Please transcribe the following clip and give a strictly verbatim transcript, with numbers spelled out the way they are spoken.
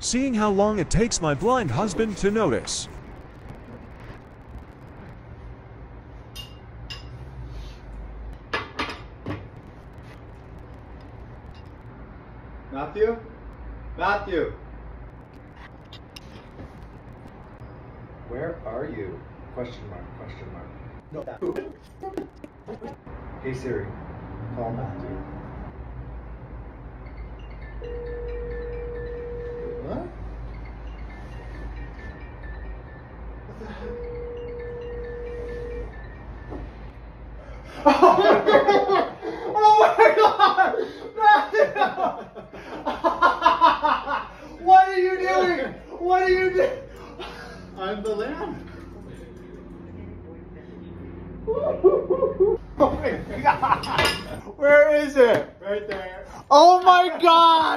seeing how long it takes my blind husband to notice. Matthew? Matthew! Where are you? Question mark, question mark. No. Hey Siri, call Matthew. What? What the heck? Oh, oh my god! Matthew! What are you doing? What are you doing? I'm the lamp. Oh my god! Where is it? Right there. Oh my god!